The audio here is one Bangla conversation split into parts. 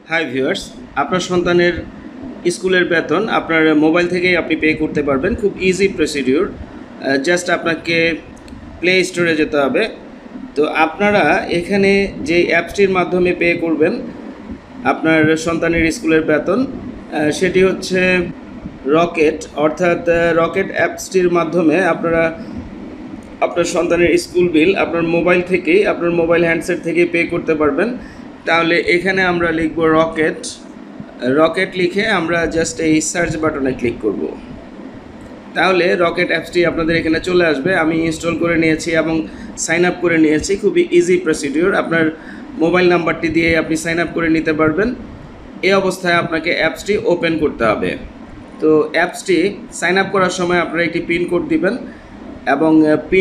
হাই ভিউয়ার্স, আপনার সন্তানের স্কুলের বেতন আপনার মোবাইল থেকেই আপনি পে করতে পারবেন। খুব ইজি প্রসিডিউর। জাস্ট আপনাকে প্লে স্টোরে যেতে হবে। তো আপনারা এখানে যে অ্যাপসটির মাধ্যমে পে করবেন আপনার সন্তানের স্কুলের বেতন, সেটি হচ্ছে রকেট। অর্থাৎ রকেট অ্যাপসটির মাধ্যমে আপনারা আপনার সন্তানের স্কুল বিল আপনার মোবাইল থেকেই, আপনার মোবাইল হ্যান্ডসেট থেকেই পে করতে পারবেন। তাহলে এখানে আমরা লিখব রকেট। রকেট লিখে আমরা জাস্ট এই সার্চ বাটনে ক্লিক করব। তাহলে রকেট অ্যাপসটি আপনাদের এখানে চলে আসবে। আমি ইনস্টল করে নিয়েছি এবং সাইন আপ করে নিয়েছি। খুবই ইজি প্রসিডিউর। আপনার মোবাইল নাম্বারটি দিয়ে আপনি সাইন আপ করে নিতে পারবেন। এই অবস্থায় আপনাকে অ্যাপসটি ওপেন করতে হবে। তো অ্যাপসটি সাইন আপ করার সময় আপনারা একটি পিন কোড দিবেন এবং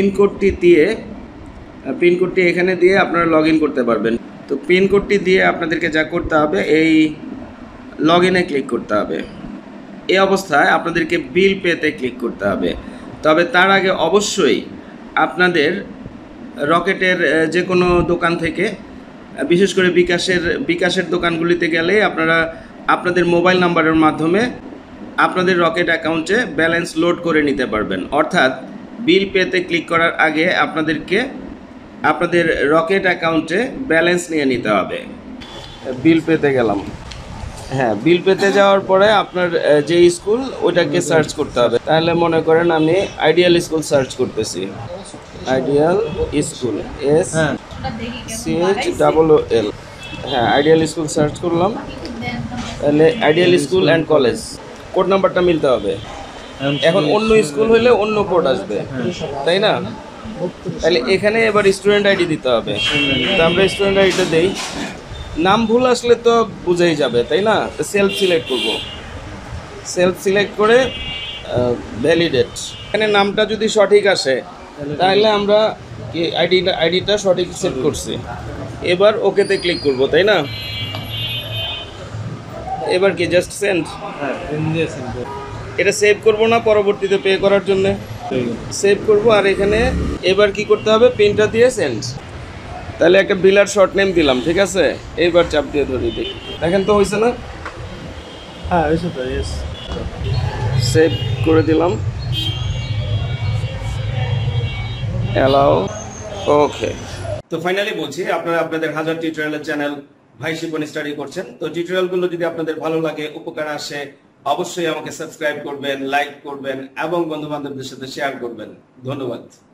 পিনকোডটি এখানে দিয়ে আপনারা লগ ইন করতে পারবেন। তো পিনকোডটি দিয়ে আপনাদেরকে যা করতে হবে, এই লগ ইনে ক্লিক করতে হবে। এই অবস্থায় আপনাদেরকে বিল পেতে ক্লিক করতে হবে। তবে তার আগে অবশ্যই আপনাদের রকেটের যে কোনো দোকান থেকে, বিশেষ করে বিকাশের দোকানগুলিতে গেলে আপনারা আপনাদের মোবাইল নাম্বারের মাধ্যমে আপনাদের রকেট অ্যাকাউন্টে ব্যালেন্স লোড করে নিতে পারবেন। অর্থাৎ বিল পেতে ক্লিক করার আগে আপনাদেরকে আপনাদের রকেট অ্যাকাউন্টে ব্যালেন্স নিয়ে নিতে হবে। বিল পেতে গেলাম। হ্যাঁ, বিল পেতে যাওয়ার পরে আপনার যে স্কুল ওইটাকে সার্চ করতে হবে। তাহলে মনে করেন আমি আইডিয়াল স্কুল সার্চ করতেছি। Ideal school, SCHOOL। হ্যাঁ, আইডিয়াল স্কুল সার্চ করলাম। তাহলে ideal school and college code নাম্বারটা মিলতে হবে। এখন অন্য স্কুল হলে অন্য কোড আসবে, তাই না? তাহলে এখানে এবার স্টুডেন্ট আইডি দিতে হবে। তো আমরা স্টুডেন্ট আইডিটা দেই। নাম ভুল আসলে তো বুঝেই যাবে, তাই না? সেলফ সিলেক্ট করব। সেলফ সিলেক্ট করে ভ্যালিডেট। এখানে নামটা যদি সঠিক আসে তাহলে আমরা কি আইডিটা সঠিক সেট করছি। এবার ওকেতে ক্লিক করব, তাই না? এবার কি জাস্ট সেন্ড? এটা সেভ করব না পরবর্তীতে পে করার জন্য? সেভ করব। আর এখানে এবার কি করতে হবে? পিনটা দিয়ে সেন্ড। তাহলে একটা বিলার শর্ট নেম দিলাম, ঠিক আছে? এইবার চাপ দিয়ে ধরে দিই। দেখেন তো হয়েছে না? হ্যাঁ হয়েছে তো। ইয়েস, সেভ করে দিলাম। Allow, okay. তো ফাইনালি বলছি, আপনারা আপনাদের হাজার টিউটোরিয়ালের চ্যানেল ভাইশিপন স্টাডি করছেন। তো টিউটোরিয়ালগুলো যদি আপনাদের ভালো লাগে, উপকার আসে, অবশ্যই আমাকে সাবস্ক্রাইব করবেন, লাইক করবেন এবং বন্ধু বান্ধবদের সাথে শেয়ার করবেন। ধন্যবাদ।